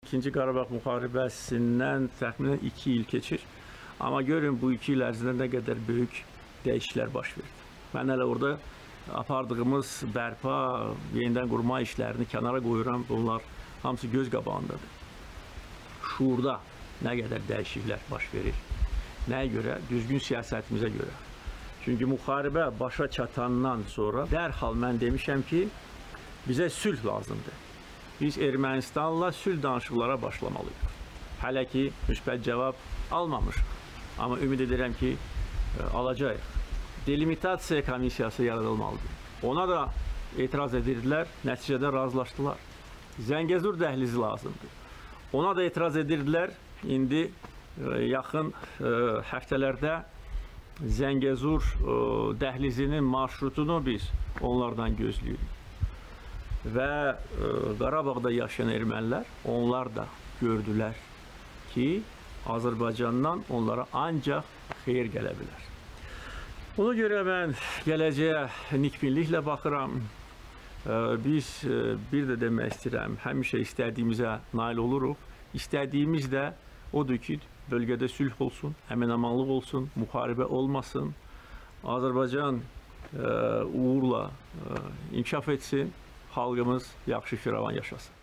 İkinci Qarabağ müharibəsindən təxminən 2 il keçir. Amma görün bu 2 il ərzində nə qədər böyük dəyişikliklər baş verdi. Mən hələ orada apardığımız bərpa, yenidən qurma işlərini kənara qoyuram. Bunlar hamısı göz qabağındadır. Şuurda nə qədər dəyişikliklər baş verir. Nəyə görə? Düzgün siyasətimizə görə. Çünki müharibə başa çatandan sonra dərhal mən demişəm ki, bizə sülh lazımdır. Biz Ermənistanla sülh danışıqlara başlamalıyıq. Hələ ki, müsbət cavab almamışıq. Amma ümid edirəm ki, alacağıq. Delimitasiya komissiyası yaradılmalıdır. Ona da etiraz edirdilər, nəticədə razılaşdılar. Zəngəzur dəhlizi lazımdır. Ona da etiraz edirdilər. İndi yaxın həftələrdə Zəngəzur dəhlizinin marşrutunu biz onlardan gözləyirik. Və Qarabağda yaşayan ermənilər, onlar da gördülər ki, Azərbaycandan onlara ancaq xeyir gələ bilər. Ona görə mən gələcəyə nikbinliklə baxıram. Biz bir də demək istəyirəm, həmişə istədiyimizə nail oluruq. İstədiyimiz də odur ki, bölgədə sülh olsun, əmin-amanlıq olsun, müharibə olmasın, Azərbaycan uğurla inkişaf etsin, xalqımız yaxşı firavan yaşasın.